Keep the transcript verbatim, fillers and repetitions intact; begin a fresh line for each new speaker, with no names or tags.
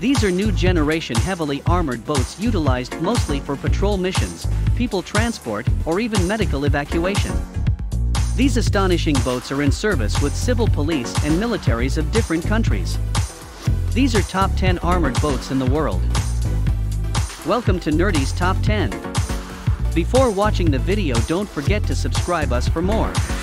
These are new generation heavily armored boats utilized mostly for patrol missions, people transport, or even medical evacuation. These astonishing boats are in service with civil police and militaries of different countries. These are top ten armored boats in the world. Welcome to Nerdy's Top ten. Before watching the video, don't forget to subscribe us for more.